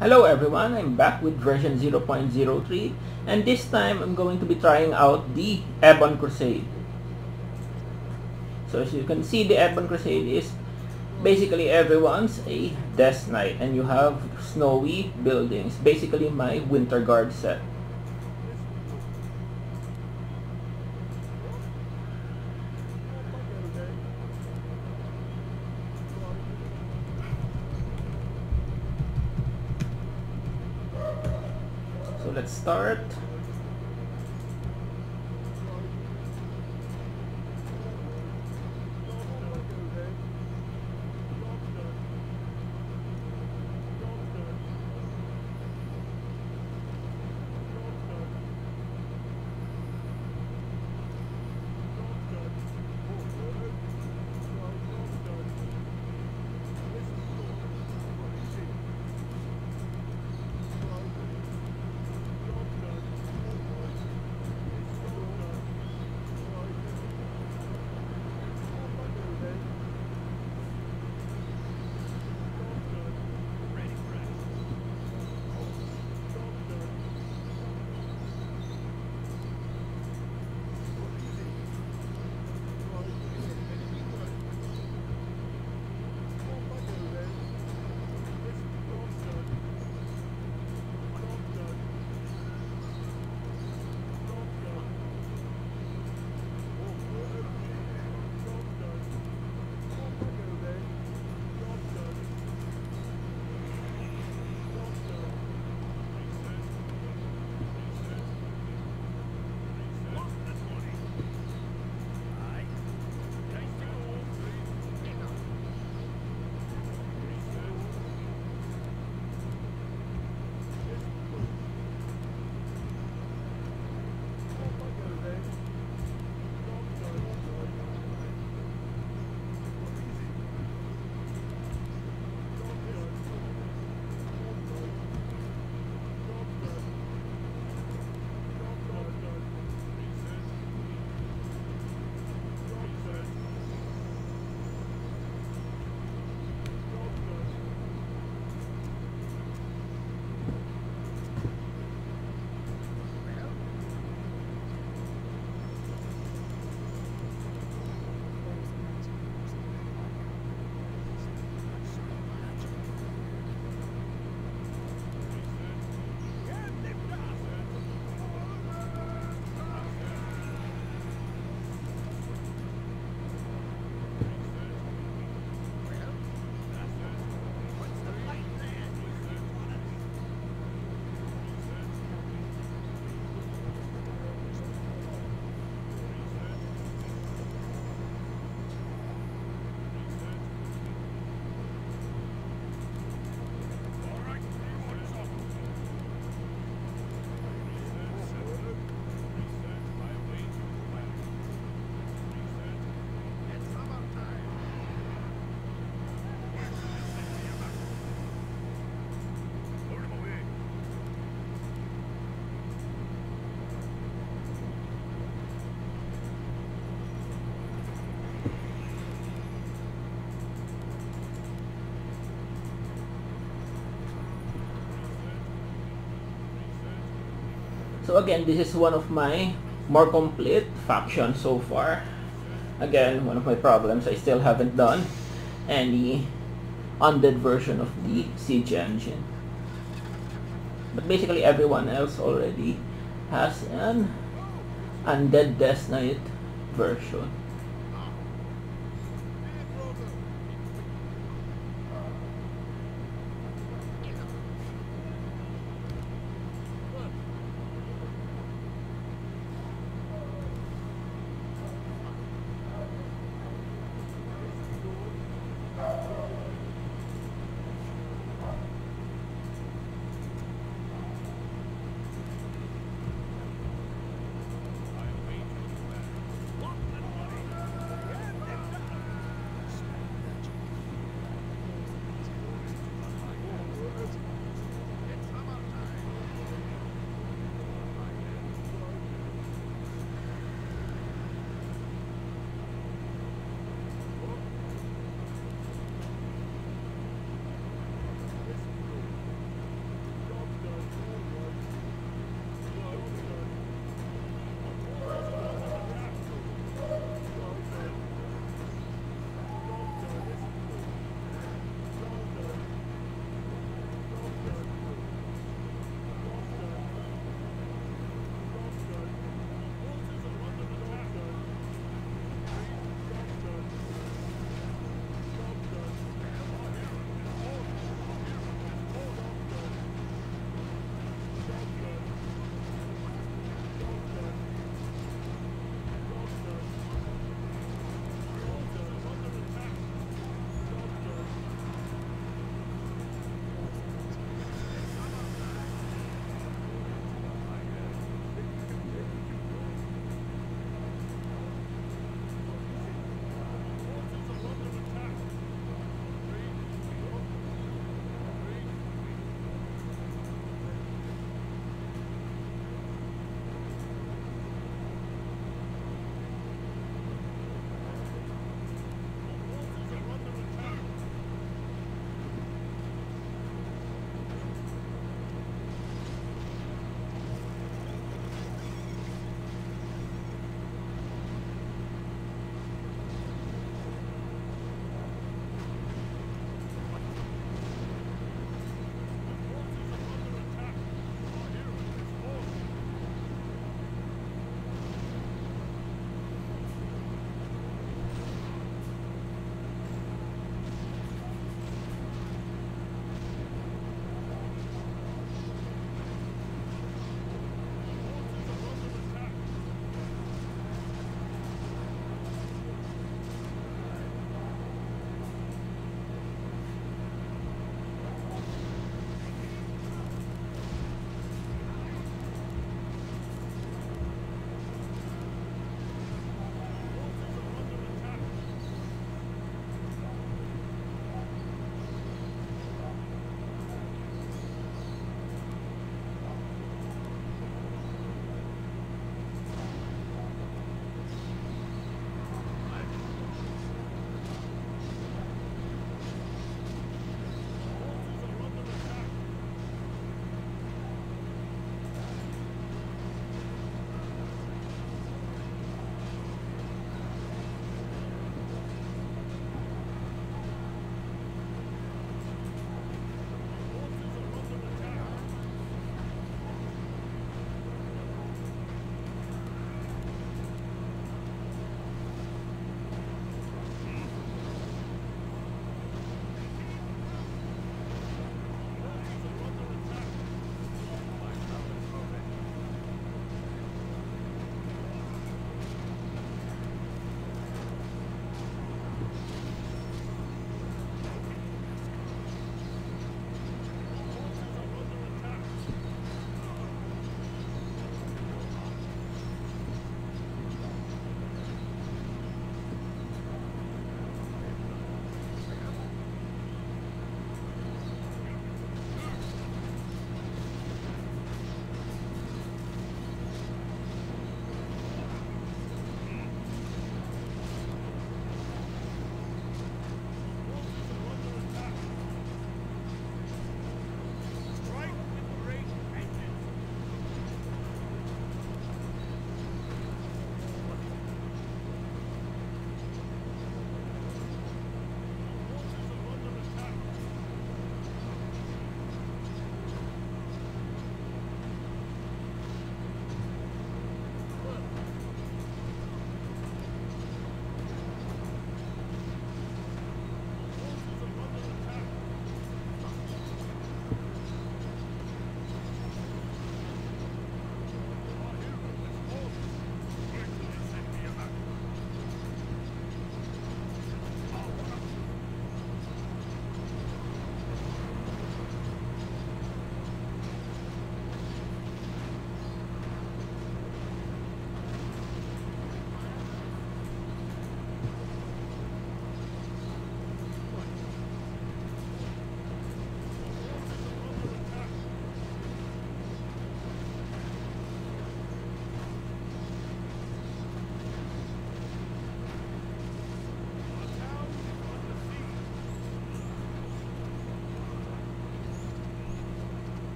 Hello everyone, I'm back with version 0.03 and this time I'm going to be trying out the Ebon Crusade. So as you can see, the Ebon Crusade is basically everyone's a Death Knight and you have snowy buildings, basically my Winter Guard set. So let's start. So again, this is one of my more complete factions so far. Again, one of my problems, I still haven't done any undead version of the siege engine. But basically everyone else already has an undead Death Knight version.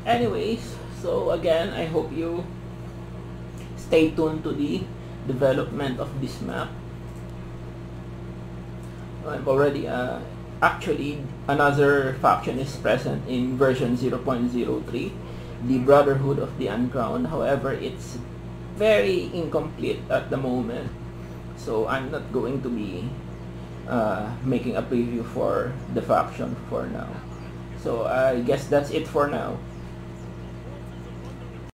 Anyways, so again, I hope you stay tuned to the development of this map. I've already actually another faction is present in version 0.03, the Brotherhood of the Uncrowned. However, it's very incomplete at the moment, so I'm not going to be making a preview for the faction for now. So I guess that's it for now.